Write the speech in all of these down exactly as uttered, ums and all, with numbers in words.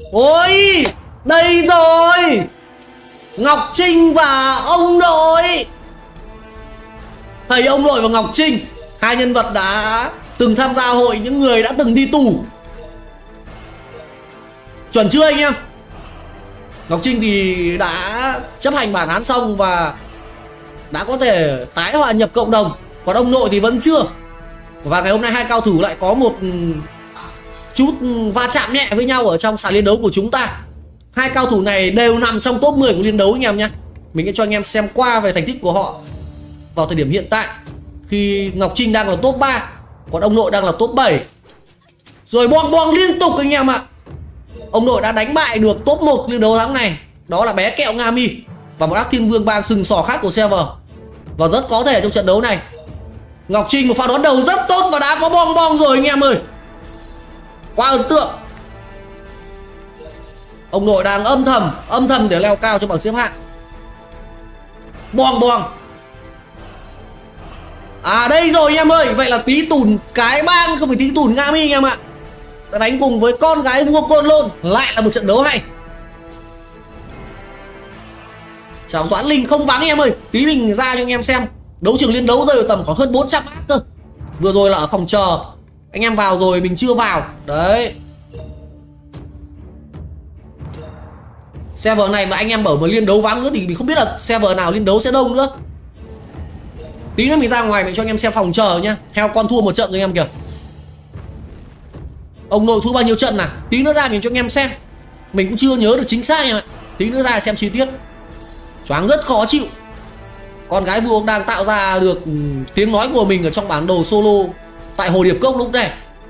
Ôi, đây rồi. Ngọc Trinh và ông nội. Thầy ông nội và Ngọc Trinh, hai nhân vật đã từng tham gia hội những người đã từng đi tù. Chuẩn chưa anh em? Ngọc Trinh thì đã chấp hành bản án xong và đã có thể tái hòa nhập cộng đồng. Còn ông nội thì vẫn chưa. Và ngày hôm nay hai cao thủ lại có một chút va chạm nhẹ với nhau ở trong sàn liên đấu của chúng ta. Hai cao thủ này đều nằm trong top mười của liên đấu anh em nhé. Mình sẽ cho anh em xem qua về thành tích của họ vào thời điểm hiện tại, khi Ngọc Trinh đang là top ba, còn ông nội đang là top bảy. Rồi boong boong liên tục anh em ạ. Ông nội đã đánh bại được top một liên đấu tháng này, đó là bé kẹo Nga Mi và một ác thiên vương bang sừng sò khác của server. Và rất có thể trong trận đấu này Ngọc Trinh một pha đón đầu rất tốt và đã có boong boong rồi anh em ơi. Quá ấn tượng. Ông nội đang âm thầm Âm thầm để leo cao cho bảng xếp hạng. Boong boong. À đây rồi anh em ơi. Vậy là tí tùn cái bang, không phải tí tùn Nga Mi anh em ạ. Đã đánh cùng với con gái vua Côn Lôn. Lại là một trận đấu hay. Chào Doãn Linh không vắng anh em ơi. Tí mình ra cho anh em xem. Đấu trường liên đấu rơi ở tầm khoảng hơn bốn trăm ác cơ. Vừa rồi là ở phòng chờ, anh em vào rồi mình chưa vào. Đấy. Server này mà anh em bảo mà liên đấu vắng nữa thì mình không biết là server nào liên đấu sẽ đông nữa. Tí nữa mình ra ngoài mình cho anh em xem phòng chờ nhá. Heo con thua một trận rồi anh em kìa. Ông nội thua bao nhiêu trận nào. Tí nữa ra mình cho anh em xem. Mình cũng chưa nhớ được chính xác anh em ạ. Tí nữa ra xem chi tiết. Choáng rất khó chịu. Con gái vua đang tạo ra được tiếng nói của mình ở trong bản đồ solo tại Hồ Điệp Cốc lúc này.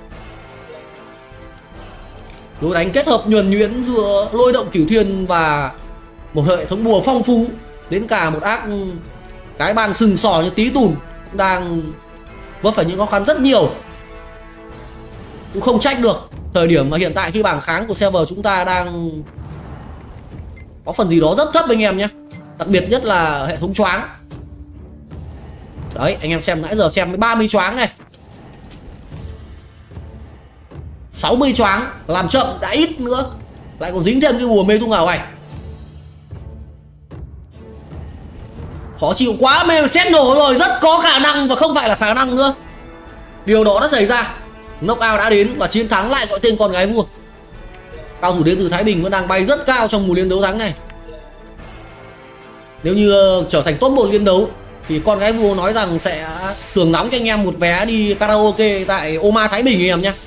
Đối đánh kết hợp nhuần nhuyễn giữa lôi động cửu thiên và một hệ thống bùa phong phú, đến cả một ác cái bang sừng sò như Tí Tùn cũng đang vấp phải những khó khăn rất nhiều. Cũng không trách được. Thời điểm mà hiện tại khi bảng kháng của server chúng ta đang có phần gì đó rất thấp anh em nhé. Đặc biệt nhất là hệ thống choáng. Đấy anh em xem nãy giờ xem với ba mươi choáng này, sáu mươi choáng, làm chậm đã ít nữa, lại còn dính thêm cái bùa mê tung ảo ảnh. Khó chịu quá. Mê xét nổ rồi. Rất có khả năng và không phải là khả năng nữa, điều đó đã xảy ra. Knockout đã đến và chiến thắng lại gọi tên con gái vua. Cao thủ đến từ Thái Bình vẫn đang bay rất cao trong mùa liên đấu tháng này. Nếu như trở thành top một liên đấu thì con gái vua nói rằng sẽ thưởng nóng cho anh em một vé đi karaoke tại Oma Thái Bình anh em nhé.